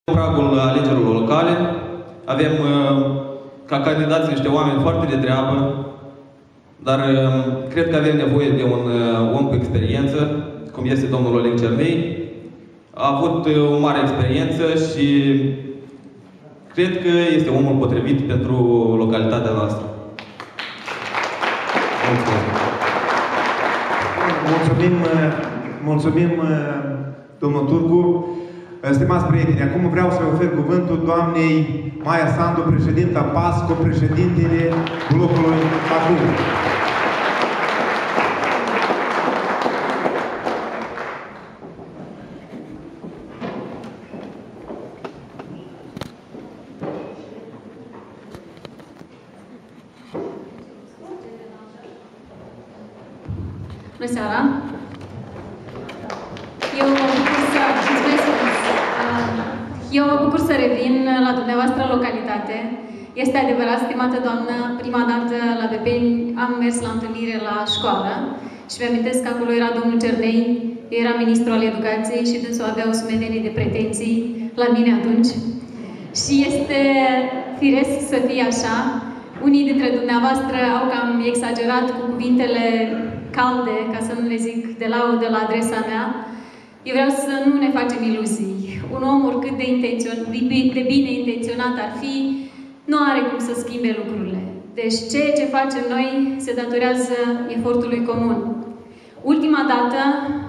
pragul alegerilor locale, avem ca candidați niște oameni foarte de treabă, dar cred că avem nevoie de un om cu experiență, cum este domnul Oleg Cernei. A avut o mare experiență și cred că este omul potrivit pentru localitatea noastră. Mulțumim, domnul Turcu. Stimați prieteni, acum vreau să ofer cuvântul doamnei Maia Sandu, președinta PASCO, președintele blocului Acum. Bună seara! Eu mă bucur să revin la dumneavoastră localitate. Este adevărat, stimată doamnă, prima dată la Bepeni am mers la întâlnire la școală și mi-amintesc că acolo era domnul Cernei, era ministrul al educației și dânsul avea o sumedenie de pretenții la mine atunci. Și este firesc să fie așa. Unii dintre dumneavoastră au cam exagerat cu cuvintele calde, ca să nu le zic de laudă la adresa mea. Eu vreau să nu ne facem iluzii. Un om, oricât de bine intenționat ar fi, nu are cum să schimbe lucrurile. Deci ceea ce facem noi se datorează efortului comun. Ultima dată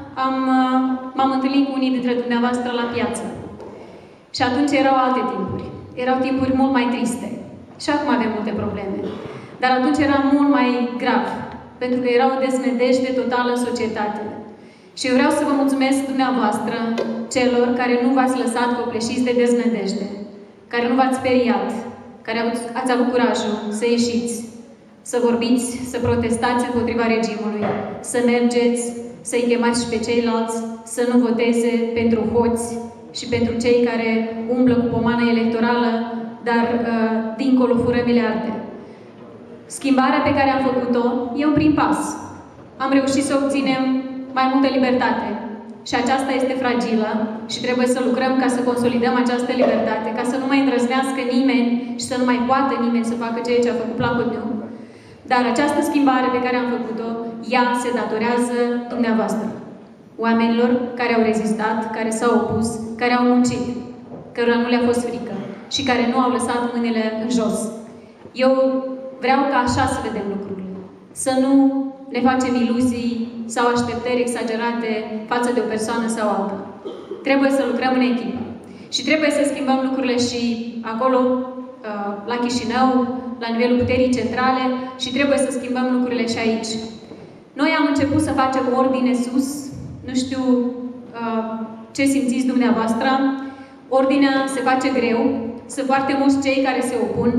m-am întâlnit cu unii dintre dumneavoastră la piață. Și atunci erau alte timpuri. Erau timpuri mult mai triste. Și acum avem multe probleme. Dar atunci era mult mai grav. Pentru că era o deznădejde totală în societate. Și eu vreau să vă mulțumesc dumneavoastră, celor care nu v-ați lăsat copleșiți de deznădejde, care nu v-ați speriat, care ați avut curajul să ieșiți, să vorbiți, să protestați împotriva regimului, să mergeți, să-i chemați și pe ceilalți, să nu voteze pentru hoți și pentru cei care umblă cu pomană electorală, dar dincolo fură miliarde. Schimbarea pe care am făcut-o e un prim pas. Am reușit să obținem mai multă libertate. Și aceasta este fragilă și trebuie să lucrăm ca să consolidăm această libertate, ca să nu mai îndrăznească nimeni și să nu mai poată nimeni să facă ceea ce a făcut placul meu. Dar această schimbare pe care am făcut-o, ea se datorează dumneavoastră. Oamenilor care au rezistat, care s-au opus, care au muncit, cărora nu le-a fost frică și care nu au lăsat mâinile în jos. Eu vreau ca așa să vedem lucrurile. Să nu ne facem iluzii sau așteptări exagerate față de o persoană sau alta. Trebuie să lucrăm în echipă. Și trebuie să schimbăm lucrurile și acolo, la Chișinău, la nivelul puterii centrale și trebuie să schimbăm lucrurile și aici. Noi am început să facem ordine sus. Nu știu ce simțiți dumneavoastră. Ordinea se face greu. Sunt foarte mulți cei care se opun.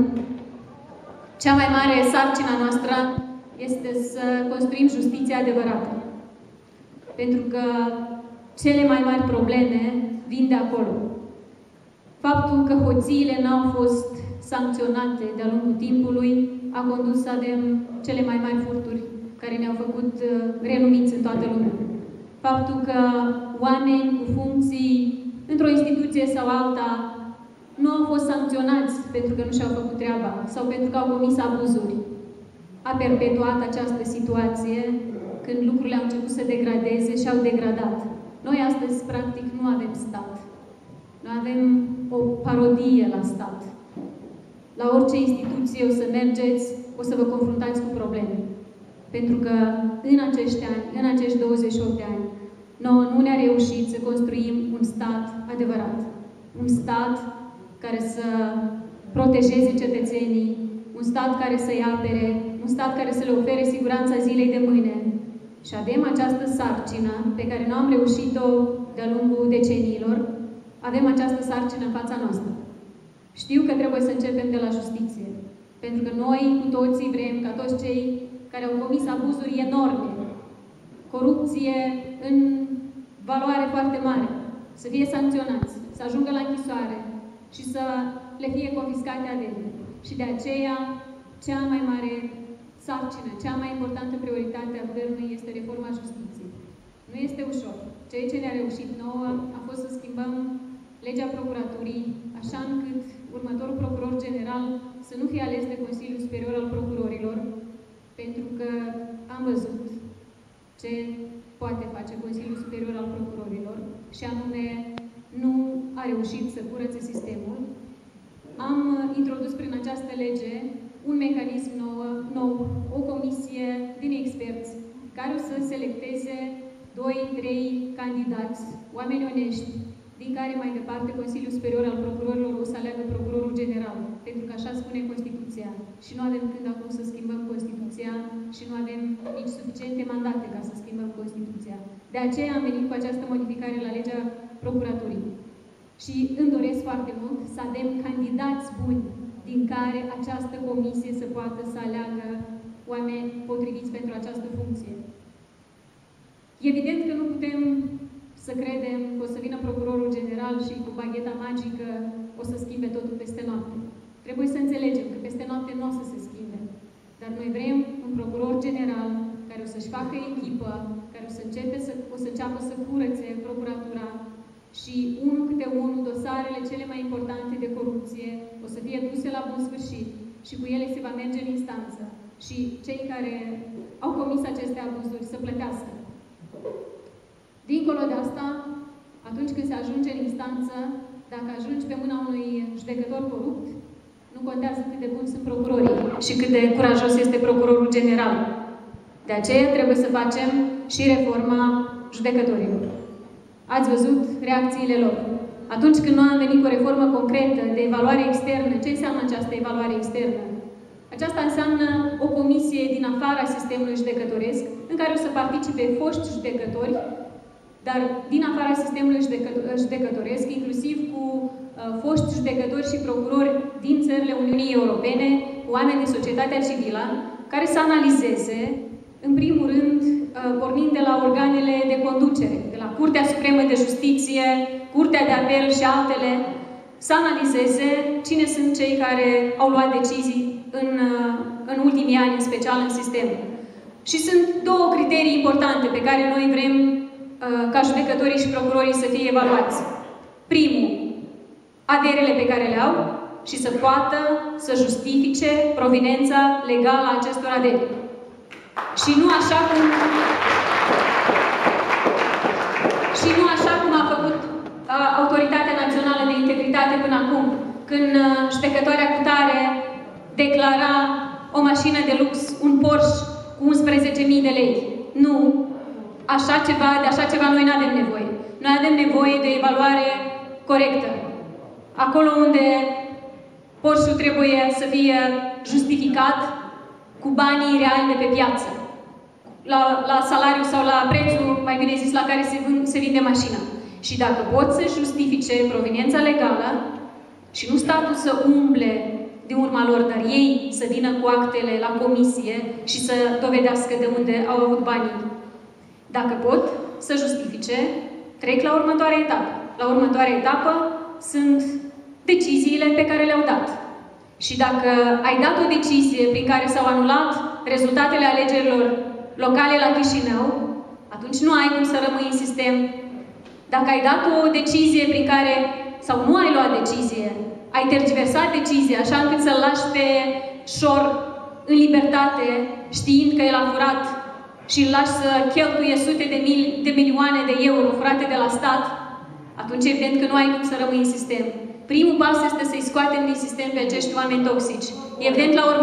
Cea mai mare sarcină noastră este să construim justiția adevărată. Pentru că cele mai mari probleme vin de acolo. Faptul că hoțiile n-au fost sancționate de-a lungul timpului a condus să avem cele mai mari furturi care ne-au făcut renumiți în toată lumea. Faptul că oameni cu funcții într-o instituție sau alta nu au fost sancționați pentru că nu și-au făcut treaba sau pentru că au comis abuzuri. A perpetuat această situație când lucrurile au început să degradeze și au degradat. Noi astăzi, practic, nu avem stat. Noi avem o parodie la stat. La orice instituție o să mergeți, o să vă confruntați cu probleme. Pentru că în acești ani, în acești 28 de ani, nouă nu ne-a reușit să construim un stat adevărat. Un stat care să protejeze cetățenii, un stat care să-i apere, un stat care să le ofere siguranța zilei de mâine. Și avem această sarcină pe care nu am reușit-o de-a lungul deceniilor, avem această sarcină în fața noastră. Știu că trebuie să începem de la justiție, pentru că noi cu toții vrem ca toți cei care au comis abuzuri enorme, corupție în valoare foarte mare, să fie sancționați, să ajungă la închisoare și să le fie confiscate averile. Și de aceea, cea mai mare sarcină, cea mai importantă prioritate a Guvernului este reforma justiției. Nu este ușor. Ceea ce ne-a reușit nouă a fost să schimbăm legea procuraturii, așa încât următorul procuror general să nu fie ales de Consiliul Superior al Procurorilor, pentru că am văzut ce poate face Consiliul Superior al Procurorilor și anume nu a reușit să curățe sistemul. Am introdus prin această lege un mecanism nou, o comisie din experți care o să selecteze 2-3 candidați, oameni onești, din care mai departe Consiliul Superior al Procurorilor o să aleagă Procurorul General, pentru că așa spune Constituția. Și nu avem când acum să schimbăm Constituția și nu avem nici suficiente mandate ca să schimbăm Constituția. De aceea am venit cu această modificare la legea Procuraturii. Și îmi doresc foarte mult să avem candidați buni din care această comisie să poată să aleagă oameni potriviți pentru această funcție. Evident că nu putem să credem că o să vină procurorul general și cu bagheta magică o să schimbe totul peste noapte. Trebuie să înțelegem că peste noapte nu o să se schimbe. Dar noi vrem un procuror general care o să-și facă echipă, care o să înceapă să curățe procuratura și unul câte unul dosarele cele mai importante de corupție o să fie duse la bun sfârșit și cu ele se va merge în instanță. Și cei care au comis aceste abuzuri să plătească. Dincolo de asta, atunci când se ajunge în instanță, dacă ajungi pe mâna unui judecător corupt, nu contează cât de buni sunt procurorii și cât de curajos este procurorul general. De aceea trebuie să facem și reforma judecătorilor. Ați văzut reacțiile lor. Atunci când noi am venit cu o reformă concretă de evaluare externă, ce înseamnă această evaluare externă? Aceasta înseamnă o comisie din afara sistemului judecătoresc, în care o să participe foști judecători, dar din afara sistemului judecătoresc, inclusiv cu foști judecători și procurori din țările Uniunii Europene, cu oameni din societatea civilă, care să analizeze, în primul rând, pornind de la organele de conducere, de la Curtea Supremă de Justiție, Curtea de Apel și altele, să analizeze cine sunt cei care au luat decizii în ultimii ani, în special în sistem. Și sunt două criterii importante pe care noi vrem ca judecătorii și procurorii să fie evaluați. Primul, aderele pe care le au și să poată să justifice proveniența legală a acestor aderi. Și nu așa cum a făcut Autoritatea Națională de Integritate până acum, când judecătoarea cutare declara o mașină de lux, un Porsche cu 11.000 de lei. Nu. De așa ceva noi nu avem nevoie. Noi avem nevoie de evaluare corectă. Acolo unde Porsche-ul trebuie să fie justificat cu banii reali de pe piață. La salariu sau la prețul, mai bine zis, la care se vinde mașina. Și dacă pot să justifice proveniența legală și nu statul să umble din urma lor, dar ei să vină cu actele la comisie și să dovedească de unde au avut banii. Dacă pot să justifice, trec la următoarea etapă. La următoarea etapă sunt deciziile pe care le-au dat. Și dacă ai dat o decizie prin care s-au anulat rezultatele alegerilor locale la Chișinău, atunci nu ai cum să rămâi în sistem. Dacă ai dat o decizie prin care, sau nu ai luat decizie, ai tergiversat decizia așa încât să-l lași pe șor în libertate, știind că el a furat și îl lași să cheltuie sute de milioane de euro furate de la stat, atunci evident că nu ai cum să rămâi în sistem. Primul pas este să-i scoatem din sistem pe acești oameni toxici. Evident, la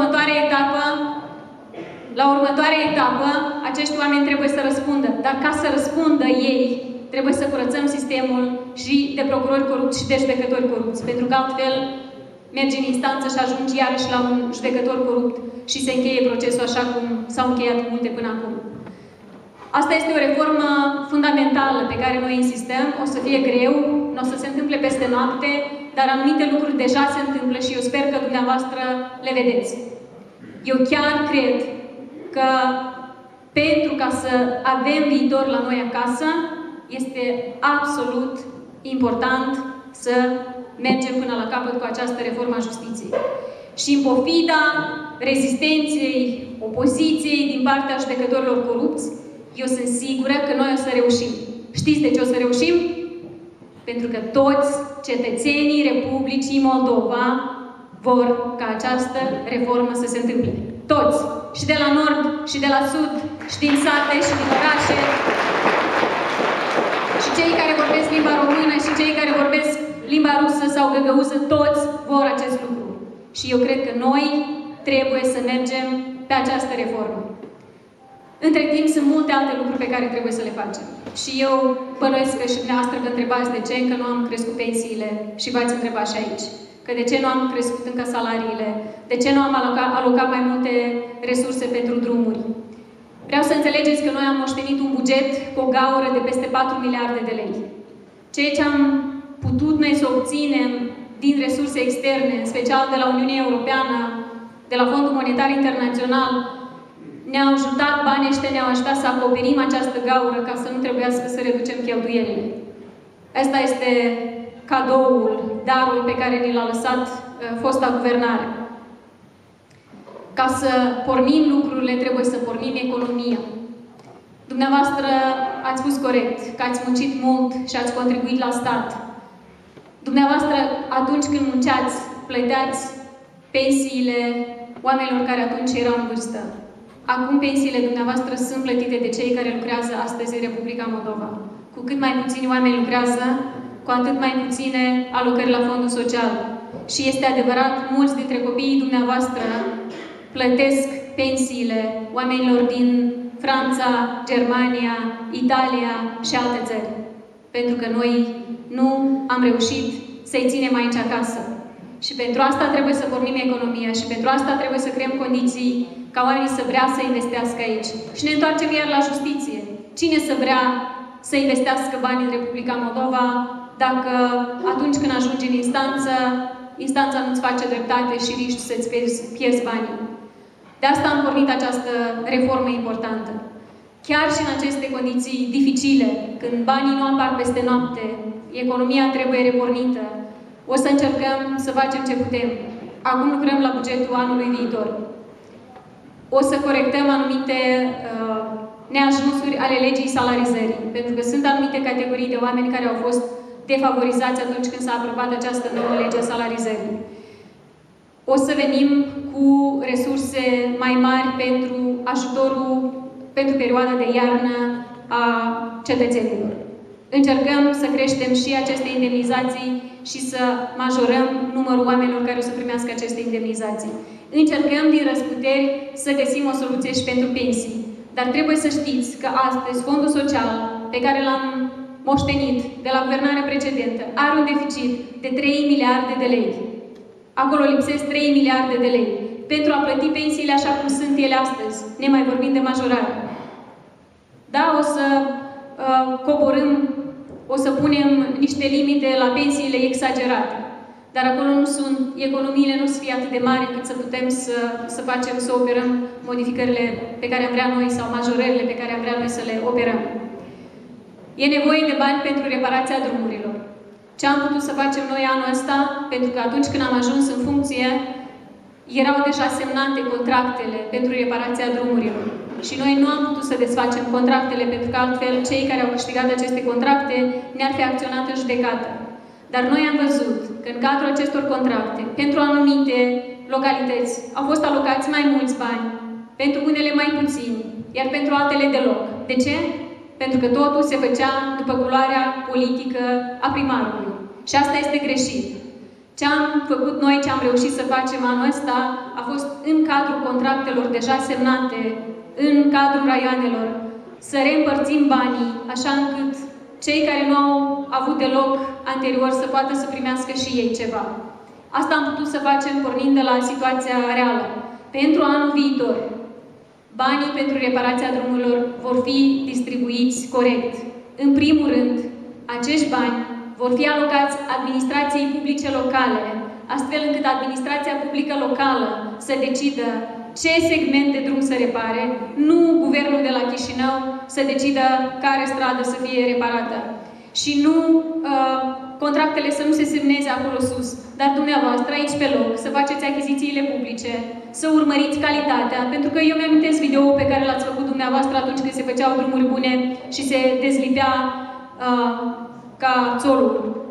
următoarea etapă, acești oameni trebuie să răspundă. Dar ca să răspundă ei, trebuie să curățăm sistemul și de procurori corupți și de judecători corupți. Pentru că altfel mergi în instanță și ajungi iarăși la un judecător corupt și se încheie procesul așa cum s-au încheiat multe până acum. Asta este o reformă fundamentală pe care noi insistăm. O să fie greu, nu o să se întâmple peste noapte, dar anumite lucruri deja se întâmplă și eu sper că dumneavoastră le vedeți. Eu chiar cred că pentru ca să avem viitor la noi acasă, este absolut important să mergem până la capăt cu această reformă a justiției. Și în pofida rezistenței, opoziției din partea judecătorilor corupți, eu sunt sigură că noi o să reușim. Știți de ce o să reușim? Pentru că toți cetățenii Republicii Moldova vor ca această reformă să se întâmple. Toți! Și de la nord, și de la sud, și din sate, și din orașe. Și cei care vorbesc limba română, și cei care vorbesc limba rusă sau găgăuză, toți vor acest lucru. Și eu cred că noi trebuie să mergem pe această reformă. Între timp, sunt multe alte lucruri pe care trebuie să le facem. Și eu bănuiesc că și dumneavoastră vă întrebați de ce încă nu am crescut pensiile și v-ați întrebat și aici. Că de ce nu am crescut încă salariile, de ce nu am alocat mai multe resurse pentru drumuri. Vreau să înțelegeți că noi am moștenit un buget cu o gaură de peste 4 miliarde de lei. Ceea ce am putut noi să obținem din resurse externe, în special de la Uniunea Europeană, de la Fondul Monetar Internațional, ne-au ajutat, banii ăștia ne-au ajutat să acoperim această gaură ca să nu trebuiască să reducem cheltuielile. Asta este cadoul, darul pe care ni l-a lăsat fosta guvernare. Ca să pornim lucrurile, trebuie să pornim economia. Dumneavoastră ați spus corect că ați muncit mult și ați contribuit la stat. Dumneavoastră, atunci când munceați, plăteați pensiile oamenilor care atunci erau în vârstă. Acum pensiile dumneavoastră sunt plătite de cei care lucrează astăzi în Republica Moldova. Cu cât mai puțini oameni lucrează, cu atât mai puține alocări la fondul social. Și este adevărat, mulți dintre copiii dumneavoastră plătesc pensiile oamenilor din Franța, Germania, Italia și alte țări. Pentru că noi nu am reușit să-i ținem aici acasă. Și pentru asta trebuie să pornim economia și pentru asta trebuie să creăm condiții ca oamenii să vrea să investească aici. Și ne întoarcem iar la justiție. Cine să vrea să investească bani în Republica Moldova dacă atunci când ajungi în instanță, instanța nu-ți face dreptate și riști să-ți pierzi banii. De asta am pornit această reformă importantă. Chiar și în aceste condiții dificile, când banii nu apar peste noapte, economia trebuie repornită, o să încercăm să facem ce putem. Acum lucrăm la bugetul anului viitor. O să corectăm anumite neajunsuri ale legii salarizării, pentru că sunt anumite categorii de oameni care au fost defavorizați atunci când s-a aprobat această nouă lege a salarizării. O să venim cu resurse mai mari pentru ajutorul pentru perioada de iarnă a cetățenilor. Încercăm să creștem și aceste indemnizații și să majorăm numărul oamenilor care o să primească aceste indemnizații. Încercăm din răsputeri să găsim o soluție și pentru pensii. Dar trebuie să știți că astăzi Fondul Social, pe care l-am moștenit de la guvernarea precedentă, are un deficit de 3 miliarde de lei. Acolo lipsesc 3 miliarde de lei pentru a plăti pensiile așa cum sunt ele astăzi, ne mai vorbim de majorare. Da, o să coborâm, o să punem niște limite la pensiile exagerate. Dar acolo nu sunt, economiile nu sunt atât de mari încât să putem să operăm modificările pe care am vrea noi sau majorările pe care am vrea noi să le operăm. E nevoie de bani pentru reparația drumurilor. Ce am putut să facem noi anul ăsta? Pentru că atunci când am ajuns în funcție, erau deja semnate contractele pentru reparația drumurilor. Și noi nu am putut să desfacem contractele, pentru că altfel cei care au câștigat aceste contracte ne-ar fi acționat în judecată. Dar noi am văzut că în cadrul acestor contracte, pentru anumite localități, au fost alocați mai mulți bani, pentru unele mai puțini, iar pentru altele deloc. De ce? Pentru că totul se făcea după culoarea politică a primarului. Și asta este greșit. Ce am făcut noi, ce am reușit să facem anul ăsta, a fost în cadrul contractelor deja semnate, în cadrul raioanelor, să reîmpărțim banii, așa încât cei care nu au avut deloc anterior să poată să primească și ei ceva. Asta am putut să facem pornind de la situația reală. Pentru anul viitor, banii pentru reparația drumurilor vor fi distribuiți corect. În primul rând, acești bani vor fi alocați administrației publice locale, astfel încât administrația publică locală să decidă ce segment de drum să repare, nu guvernul de la Chișinău să decidă care stradă să fie reparată. Și nu contractele să nu se semneze acolo sus, dar dumneavoastră aici pe loc, să faceți achizițiile publice, să urmăriți calitatea, pentru că eu mi-amintesc video-ul pe care l-ați făcut dumneavoastră atunci când se făceau drumuri bune și se dezlipea ca țolul.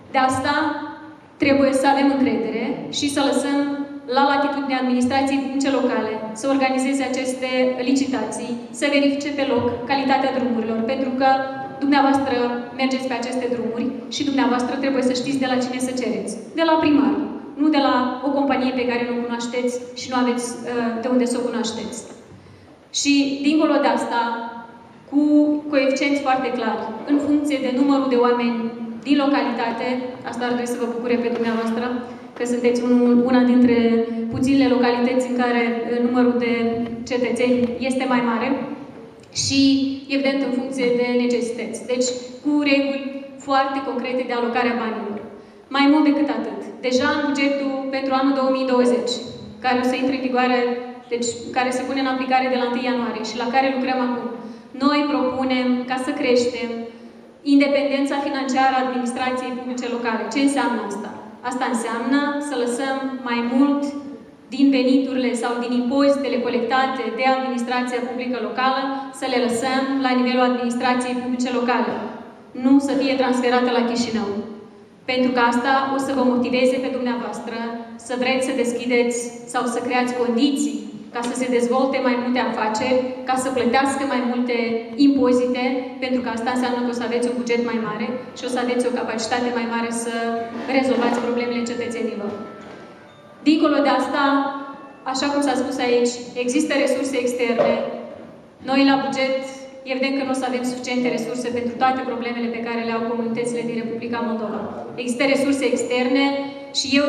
De asta trebuie să avem încredere și să lăsăm la latitudinea administrației publice locale să organizeze aceste licitații, să verifice pe loc calitatea drumurilor, pentru că dumneavoastră mergeți pe aceste drumuri și dumneavoastră trebuie să știți de la cine să cereți. De la primar, nu de la o companie pe care nu o cunoașteți și nu aveți de unde să o cunoașteți. Și dincolo de asta, cu coeficienți foarte clari, în funcție de numărul de oameni din localitate, asta ar trebui să vă bucure pe dumneavoastră, că sunteți una dintre puținele localități în care numărul de cetățeni este mai mare și, evident, în funcție de necesități. Deci, cu reguli foarte concrete de alocare a banilor. Mai mult decât atât, deja în bugetul pentru anul 2020, care o să intre în vigoare, deci care se pune în aplicare de la 1 ianuarie și la care lucrăm acum, noi propunem ca să creștem independența financiară a administrației publice locale. Ce înseamnă asta? Asta înseamnă să lăsăm mai mult din veniturile sau din impozitele colectate de administrația publică locală, să le lăsăm la nivelul administrației publice locale. Nu să fie transferată la Chișinău. Pentru că asta o să vă motiveze pe dumneavoastră să vreți să deschideți sau să creați condiții ca să se dezvolte mai multe afaceri, ca să plătească mai multe impozite, pentru că asta înseamnă că o să aveți un buget mai mare și o să aveți o capacitate mai mare să rezolvați problemele cetățenilor. Dincolo de asta, așa cum s-a spus aici, există resurse externe. Noi la buget, evident că nu o să avem suficiente resurse pentru toate problemele pe care le au comunitățile din Republica Moldova. Există resurse externe și eu,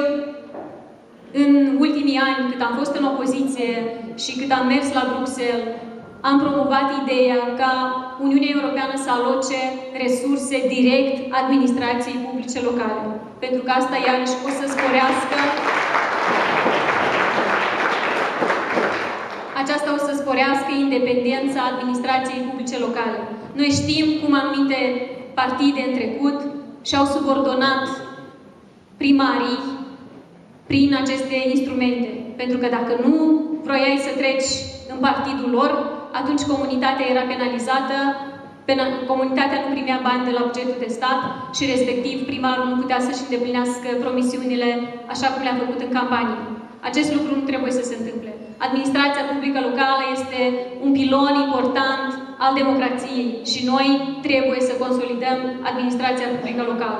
în ultimii ani, cât am fost în opoziție și cât am mers la Bruxelles, am promovat ideea ca Uniunea Europeană să aloce resurse direct administrației publice locale. Pentru că asta, iarăși, o să sporească aceasta o să sporească independența administrației publice locale. Noi știm cum anumite partide în trecut și-au subordonat primarii prin aceste instrumente. Pentru că dacă nu vroiai să treci în partidul lor, atunci comunitatea era penalizată, comunitatea nu primea bani de la bugetul de stat și respectiv primarul nu putea să-și îndeplinească promisiunile așa cum le-a făcut în campanie. Acest lucru nu trebuie să se întâmple. Administrația publică locală este un pilon important al democrației și noi trebuie să consolidăm administrația publică locală.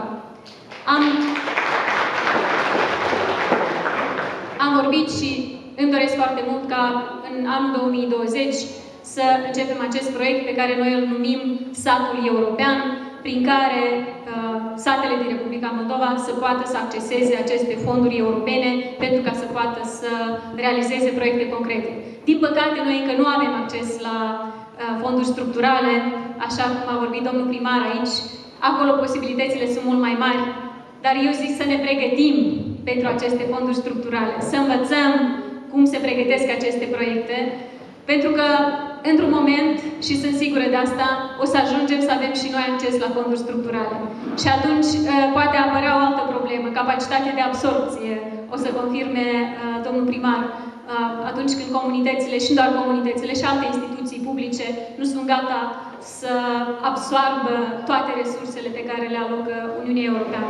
Am vorbit și îmi doresc foarte mult ca în anul 2020 să începem acest proiect pe care noi îl numim Satul European, prin care satele din Republica Moldova să poată să acceseze aceste fonduri europene pentru ca să poată să realizeze proiecte concrete. Din păcate, noi încă nu avem acces la fonduri structurale, așa cum a vorbit domnul primar aici. Acolo posibilitățile sunt mult mai mari, dar eu zic să ne pregătim pentru aceste fonduri structurale, să învățăm cum se pregătesc aceste proiecte, pentru că într-un moment, și sunt sigură de asta, o să ajungem să avem și noi acces la fonduri structurale. Și atunci poate apărea o altă problemă, capacitatea de absorpție, o să confirme domnul primar, atunci când comunitățile, și doar comunitățile, și alte instituții publice nu sunt gata să absoarbă toate resursele pe care le alocă Uniunea Europeană.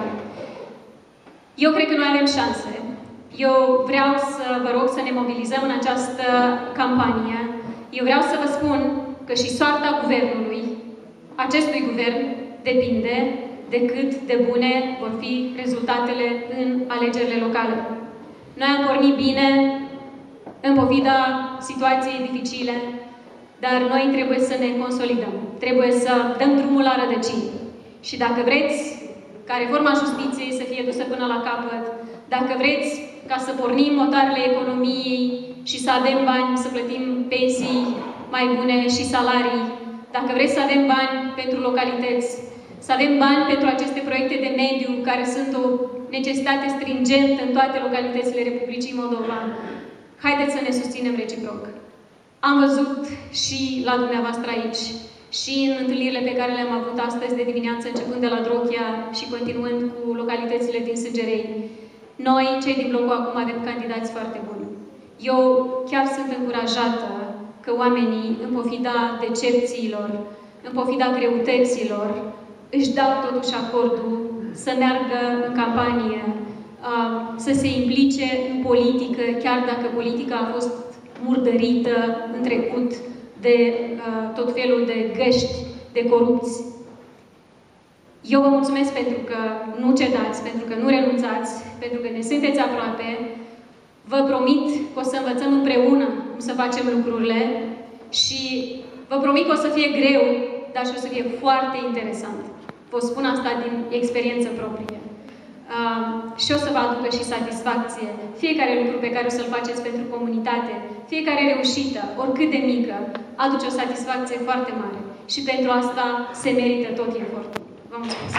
Eu cred că noi avem șanse. Eu vreau să vă rog să ne mobilizăm în această campanie. Eu vreau să vă spun că și soarta guvernului, acestui guvern, depinde de cât de bune vor fi rezultatele în alegerile locale. Noi am pornit bine, în pofida situației dificile, dar noi trebuie să ne consolidăm. Trebuie să dăm drumul la rădăcini. Și dacă vreți ca reforma justiției să fie dusă până la capăt, dacă vreți ca să pornim motoarele economiei și să avem bani să plătim pensii mai bune și salarii, dacă vreți să avem bani pentru localități, să avem bani pentru aceste proiecte de mediu care sunt o necesitate stringentă în toate localitățile Republicii Moldova, haideți să ne susținem reciproc. Am văzut și la dumneavoastră aici, și în întâlnirile pe care le-am avut astăzi de dimineață, începând de la Drochia și continuând cu localitățile din Sângerei. Noi, cei din blocul acum, avem candidați foarte buni. Eu chiar sunt încurajată că oamenii, în pofida decepțiilor, în pofida greutăților, își dau totuși acordul să meargă în campanie, să se implice în politică, chiar dacă politica a fost murdărită în trecut de tot felul de găști, de corupți. Eu vă mulțumesc pentru că nu cedați, pentru că nu renunțați, pentru că ne sunteți aproape. Vă promit că o să învățăm împreună cum să facem lucrurile și vă promit că o să fie greu, dar și o să fie foarte interesant. Vă spun asta din experiență proprie. Și o să vă aducă și satisfacție. Fiecare lucru pe care o să-l faceți pentru comunitate, fiecare reușită, oricât de mică, aduce o satisfacție foarte mare. Și pentru asta se merită tot efortul. Vă mulțumesc!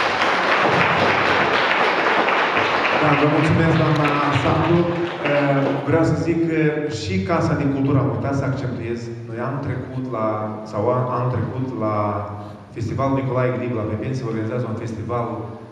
Da, vă mulțumesc, doamna Sandu. Vreau să zic că și Casa de Cultură, am uitat să accentuez, noi anul trecut la Festivalul Nicolae Grib la Pepeni se organizează un festival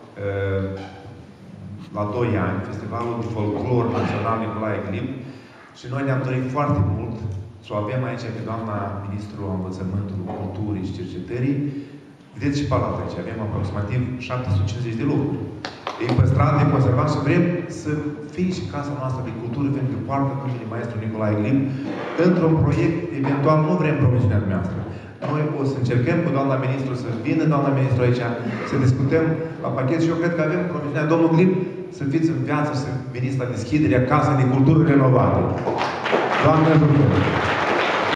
la 2 ani, Festivalul de Folclor Național Nicolae Grib, și noi ne-am dorit foarte mult să o avem aici pe doamna Ministru Învățământului, Culturii și Cercetării. Vedeți și palata aici, avem aproximativ 750 de locuri. E păstrat, e conservat și vrem să fie și Casa noastră de Cultură, pentru că poartă numele Maestru Nicolae Grib într-un proiect, eventual nu vrem promisiunea dumneavoastră. Noi o să încercăm cu doamna Ministru să vină doamna Ministru aici, să discutăm la pachet și eu cred că avem promisiunea domnul Grib să fiți în viață, să veniți la deschiderea Casei de Cultură renovate. Doamne ajută!